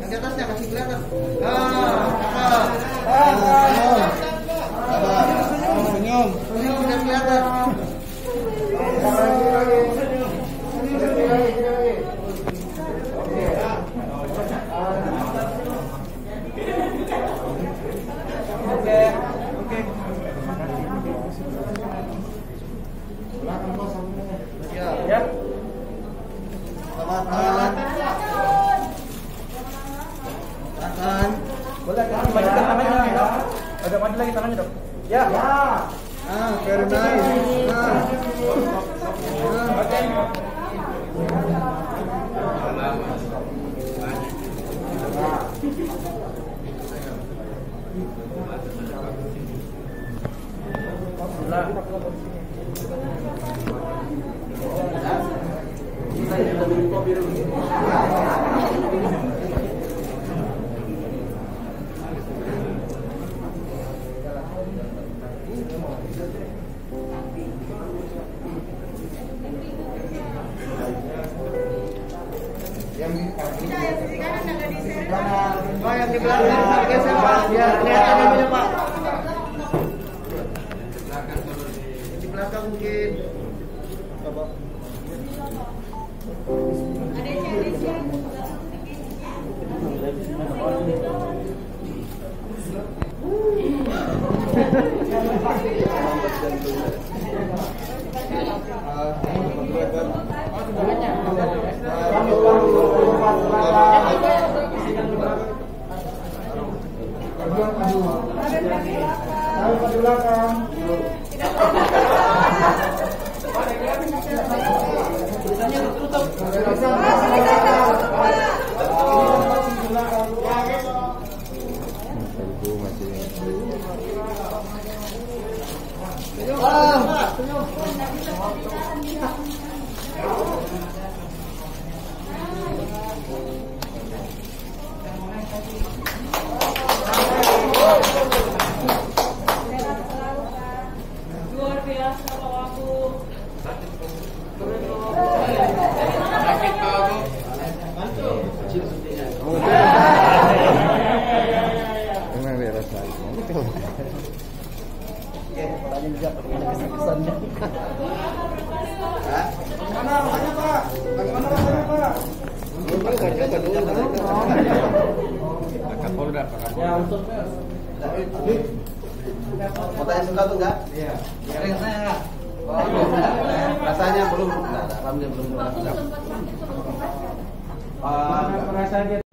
di atasnya kasih kelihatan. Senyum biar kelihatan. Ya. Selamat tahan. Boleh kan? Majukan tangannya. Agak maju lagi tangannya, Dok. Ya. Very nice. Yang di belakang geser Pak, biar kelihatan namanya Pak. Di belakang mungkin. Coba. Luar biasa bapakku. Memang beres lagi. Oke, pertanyaan juga bagaimana kesan-kesannya. Bagaimana rasanya Pak? Bagaimana rasanya Pak? Kapolda, Pak Kapolda. Ya, untuk Mau tanya sesuatu enggak? Iya. Kering saya enggak? Rasanya belum. Alhamdulillah belum. Perasaan dia